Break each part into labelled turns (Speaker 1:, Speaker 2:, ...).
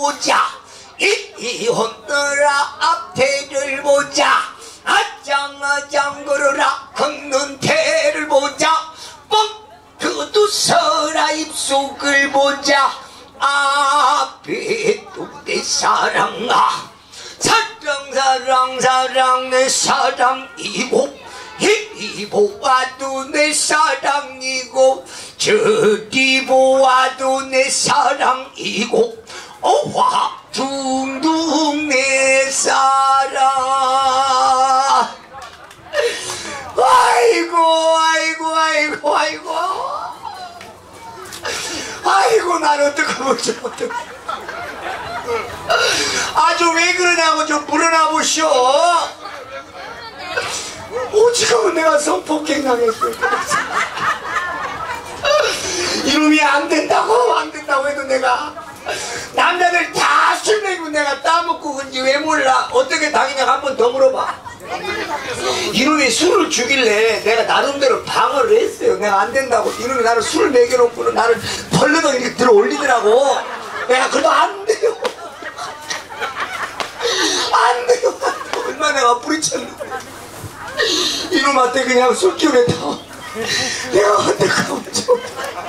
Speaker 1: 보자. 이 혼너라 앞태를 보자. 아짱아짱 걸어라 걷는 태를 보자. 뻥그두 서라 입속을 보자. 앞에 또 내 사랑아. 사랑 내 사랑이고 이 보아도 내 사랑이고 저리 보아도 내 사랑이고 와 둥둥 내 사랑. 아이고 난 어떡하면 어떡해. 아주 왜 그러냐고 좀 물어나 보시오. 오지금은 내가 성폭행 당했어. 이놈이 안 된다고 해도 내가 남자들 다 술 먹이고 내가 따먹고 그런지 왜 몰라. 어떻게 당했냐고 한 번 더 물어봐. 이놈이 술을 주길래 내가 나름대로 방어를 했어요. 내가 안 된다고. 이놈이 나를 술을 먹여놓고는 나를 벌레도 이렇게 들어 올리더라고. 내가 그래도 안 돼요. 안 돼요. 얼마나 내가 뿌리쳤는데 이놈한테 그냥 술기운했다고. 내가 어떡하면 좋아.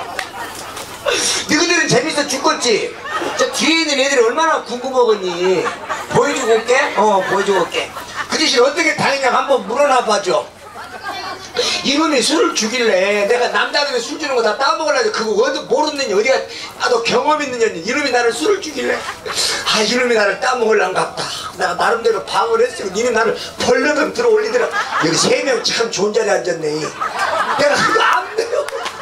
Speaker 1: 너희들은 재밌어 죽겠지? 저 뒤에 있는 애들이 얼마나 궁금하겠니? 보여주고 올게? 보여주고 올게. 그 대신 어떻게 당했냐고 한번 물어놔봐줘. 이놈이 술을 주길래 내가 남자들이 술 주는 거 다 따먹으려고 그거 어디 모르느냐 어디가 너 경험 있느냐. 이놈이 나를 술을 주길래 이놈이 나를 따먹으려는 것 같다. 내가 나름대로 방어를 했으면 니네 나를 벌레금 들어 올리더라. 여기 3명 참 좋은 자리에 앉았네. 내가 그거 안 돼요.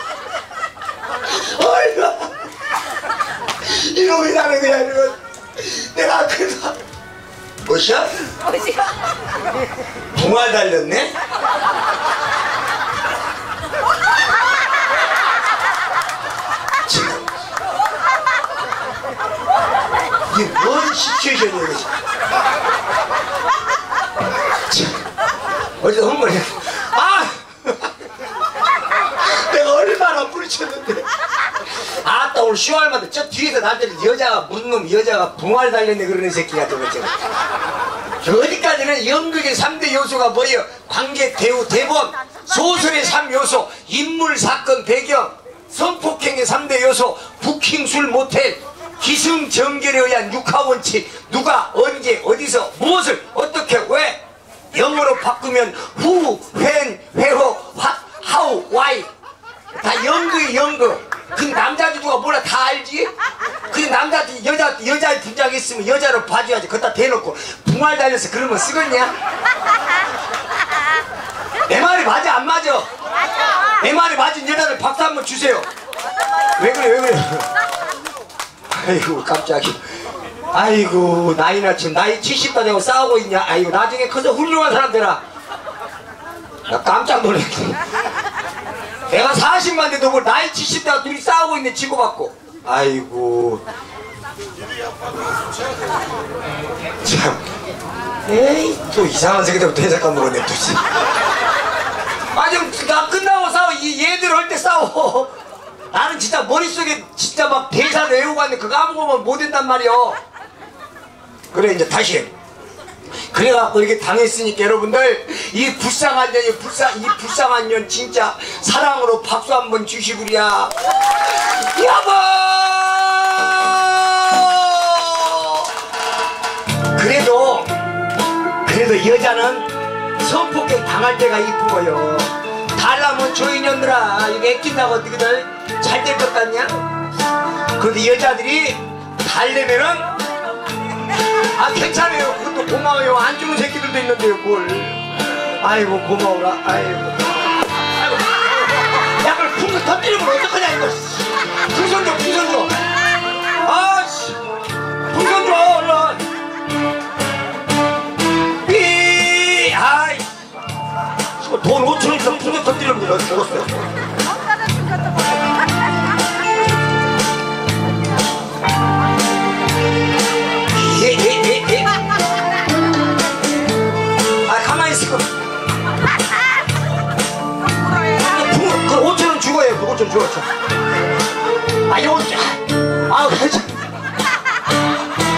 Speaker 1: 얼마 이놈이 나를 그냥 내가 그래서 뭐시야? 붕어 달렸네? 이게 뭔 시츄에이션이야 이거. 어디서 헛머리. 내가 얼마나 부딪혔는데. 아따 오늘 쉬어할만데 저 뒤에서 나한테 여자가 무슨 놈 여자가 붕어를 달렸네 그러는 새끼가 저거지. 어디까지는 연극의 3대 요소가 뭐예요? 관객, 배우, 대본, 소설의 3요소, 인물, 사건, 배경, 성폭행의 3대 요소, 부킹, 술, 모텔, 기승전결에 의한 육하원칙, 누가, 언제, 어디서, 무엇을, 어떻게, 왜? 영어로 바꾸면 who, when, where, what, how, why. 다 연극이 연극. 그 남자도 누가 몰라 다 알지? 그 남자한테 여자의 분장이 있으면 여자로 봐줘야지. 그것다 대놓고 붕알 달려서 그러면 쓰겠냐? 내 말이 맞아 안 맞아?
Speaker 2: 맞아.
Speaker 1: 내 말이 맞은 여자들 박수 한번 주세요. 왜 그래? 아이고 깜짝이. 아이고 나이나 지금 나이 70다 되고 싸우고 있냐? 아이고 나중에 커서 훌륭한 사람 되라. 나 깜짝 놀랐네. 내가 40만 돼도 뭐 나이 70다 둘이 싸우고 있네 치고받고. 아이고 참. 에이 또 이상한 새끼들부터 해석감 먹었네 또. 지금 나 끝나고 싸워. 얘들 할 때 싸워. 나는 진짜 머릿속에 진짜 막 대사를 외우고 왔는데 그거 아무거나 못 된단 말이여. 그래 이제 다시 그래갖고 이렇게 당했으니까 여러분들 이 불쌍한 년이 이 불쌍한 년 진짜 사랑으로 박수 한번 주시구랴. 여보 그래도 여자는 성폭행 당할 때가 이쁜 거요. 달라면 조인년들아 이거 애낀다고 어떻게들 잘 될 것 같냐? 그런데 여자들이 달래면은 괜찮아요. 그것도 고마워요. 안 주는 새끼들도 있는데요 뭘. 아이고 고마워라. 아이고 야 그걸 풍선 터뜨리면 어떡하냐 이거. 풍선 줘 풍선 줘. 아씨 풍선 줘 얼른. 삐 아이 돈 5,000원 있어. 풍선 터뜨리면 먹었어요. 가만히 있어. 그 5,000원 주고요. 그 5,000원 주고. 이거 그렇지.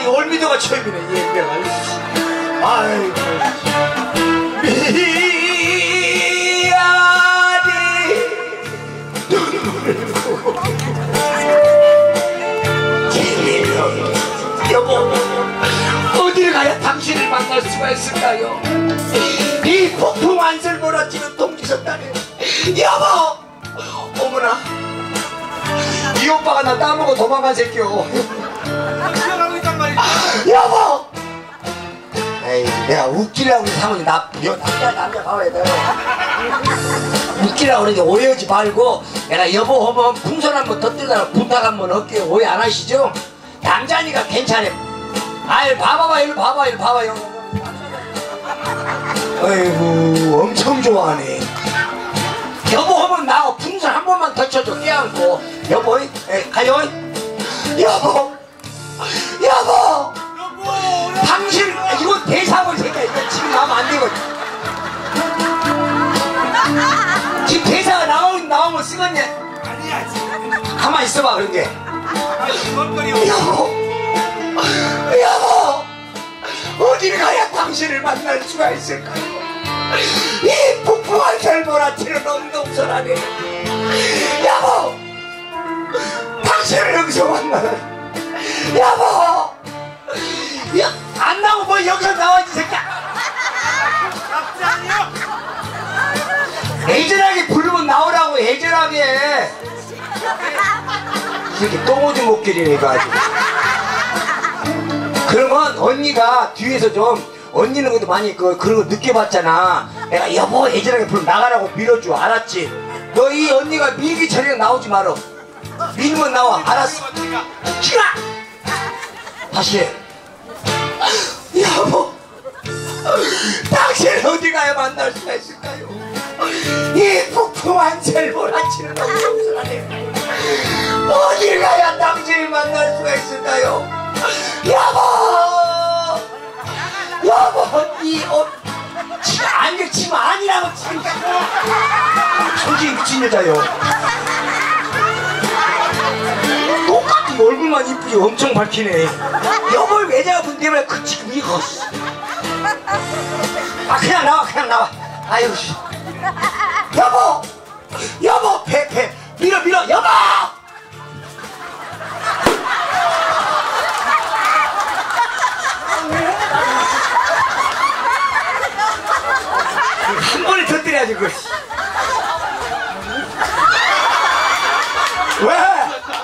Speaker 1: 이 올미도가 처음이네 이 내가. 아이고 여보 어딜 가야 당신을 만날 수가 있을까요? 이 폭풍 안설 몰아치는 동지선단에 여보 어머나 이 오빠가 나 따먹고 도망간 새끼요. 여보 에이 내가 웃기려고 사모님 나 남자 봐야 돼. 웃기라고 그러는데 오해하지 말고 내가 여보 하면 풍선 한번 터뜨리다가 부탁 한번 할게요. 오해 안 하시죠? 남자니까 괜찮아요. 아이 봐봐봐 일로 봐봐 일로 봐봐요. 아이고 엄청 좋아하네. 여보 하면 나하고 풍선 한 번만 더 쳐줘. 깨안고 여보 가요. 여보 여보 당신 이거 대사고 새끼야. 이거 지금 나오면 안 되거든. 지금 대사가 나오면 쓰겠냐? 아니야 지금 가만히 있어봐. 그런 게 여보 어딜 가야 당신을 만날 수가 있을까요? 이 폭풍한 살 몰아치는 언동선 안에 여보 당신을 여기서 만나라. 여보 안 나오고 뭐 여기서 나와야지 새끼야. 애절하게 부르면 나오라고. 애절하게. 이 새끼 똥오줌 목길이네 이거 아주. 그러면 언니가 뒤에서 좀 언니는 것도 많이 그런 거 느껴봤잖아. 내가 여보 애절하게 부르면 나가라고 밀어줘. 알았지? 너 이 언니가 밀기 전에 나오지 말어. 밀면 나와. 알았어? 싫어. 다시 해. 여보 당신 어디 가야 만날 수가 있을까요? 이 폭풍한 셀 몰아치는 엄청선 안에 어디 가야 당신을 만날 수가 있을까요? 여보 이 옷 안경 치면 아니라고 치니까 솔직히 미친 여자요. 똑같은 얼굴만 이쁘게 엄청 밝히네. 여보를 왜 잡은 때문에 그 지금 이거 아 그냥 나와 아이고 여보 패 밀어 여보 한 번에 터뜨려야지 그걸. 왜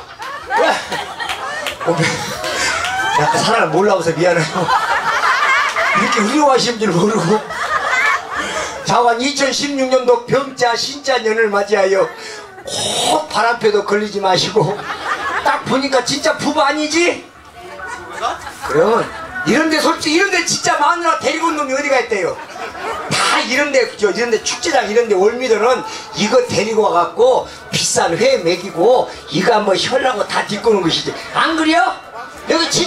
Speaker 1: 약간 사람을 몰라서 미안해요. 이렇게 훌륭하신 줄 모르고. 자관 2016년도 병자 신자년을 맞이하여 꼭 바람펴도 걸리지 마시고. 딱 보니까 진짜 부부 아니지? 그러면 이런데 솔직히 이런데 진짜 마누라 데리고 온 놈이 어디가 있대요? 다 이런데 축제장 이런데 올미들은 이거 데리고 와갖고 비싼 회 먹이고 이거 한번 혈라고 다 딛고 오는 것이지. 안 그래요? 여기